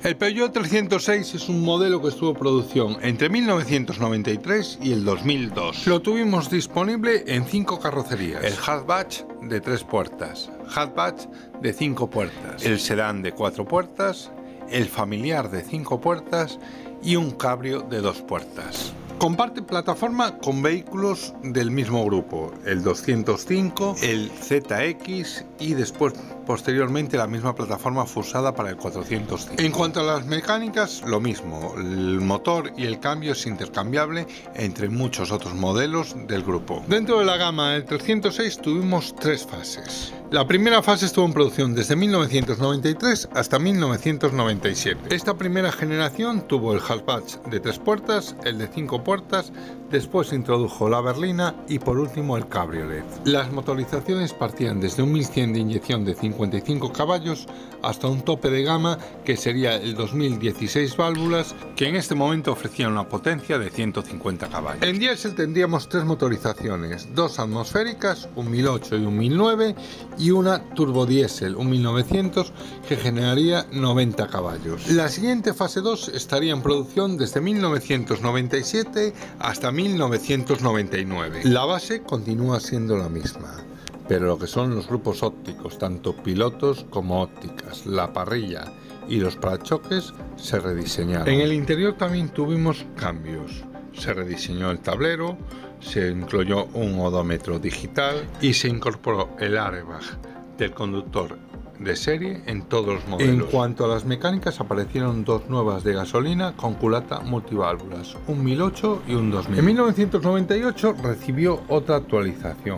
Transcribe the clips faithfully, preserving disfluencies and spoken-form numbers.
El Peugeot trescientos seis es un modelo que estuvo en producción entre mil novecientos noventa y tres y el dos mil dos. Lo tuvimos disponible en cinco carrocerías: el hatchback de tres puertas, hatchback de cinco puertas, el sedán de cuatro puertas, el familiar de cinco puertas y un cabrio de dos puertas. Comparte plataforma con vehículos del mismo grupo, el doscientos cinco, el Z X y después posteriormente la misma plataforma fue usada para el cuatrocientos cinco. En cuanto a las mecánicas, lo mismo, el motor y el cambio es intercambiable entre muchos otros modelos del grupo. Dentro de la gama del trescientos seis tuvimos tres fases. La primera fase estuvo en producción desde mil novecientos noventa y tres hasta mil novecientos noventa y siete. Esta primera generación tuvo el hatchback de tres puertas, el de cinco puertas, después se introdujo la berlina y por último el cabriolet. Las motorizaciones partían desde un mil cien de inyección de cincuenta y cinco caballos hasta un tope de gama que sería el dos mil dieciséis válvulas, que en este momento ofrecía una potencia de ciento cincuenta caballos. En diésel tendríamos tres motorizaciones, dos atmosféricas, un mil ocho y un mil nueve, y una turbodiesel, un mil novecientos, que generaría noventa caballos. La siguiente fase dos estaría en producción desde mil novecientos noventa y siete hasta mil novecientos noventa y nueve. La base continúa siendo la misma, pero lo que son los grupos ópticos, tanto pilotos como ópticas, la parrilla y los parachoques se rediseñaron. En el interior también tuvimos cambios. Se rediseñó el tablero, se incluyó un odómetro digital y se incorporó el airbag del conductor de serie en todos los modelos. En cuanto a las mecánicas, aparecieron dos nuevas de gasolina con culata multiválvulas, un mil ocho y un dos mil. En mil novecientos noventa y ocho recibió otra actualización.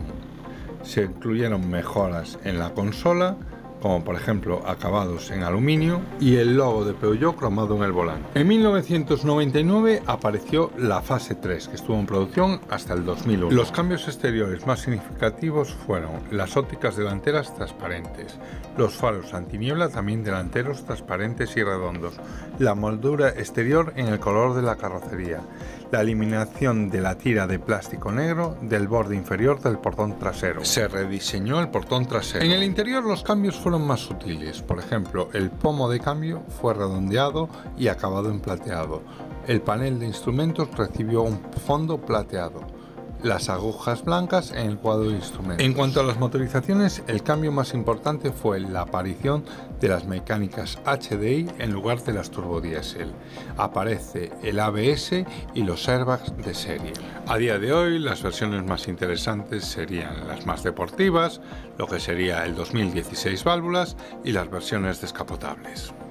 Se incluyeron mejoras en la consola, como por ejemplo acabados en aluminio y el logo de Peugeot cromado en el volante. En mil novecientos noventa y nueve apareció la fase tres, que estuvo en producción hasta el dos mil uno. Los cambios exteriores más significativos fueron las ópticas delanteras transparentes, los faros antiniebla también delanteros transparentes y redondos, la moldura exterior en el color de la carrocería, la eliminación de la tira de plástico negro del borde inferior del portón trasero. Se rediseñó el portón trasero. En el interior los cambios fueron más sutiles, por ejemplo, el pomo de cambio fue redondeado y acabado en plateado. El panel de instrumentos recibió un fondo plateado. Las agujas blancas en el cuadro de instrumentos. En cuanto a las motorizaciones, el cambio más importante fue la aparición de las mecánicas H D I en lugar de las turbodiesel. Aparece el A B S y los airbags de serie. A día de hoy, las versiones más interesantes serían las más deportivas, lo que sería el dos mil dieciséis válvulas y las versiones descapotables.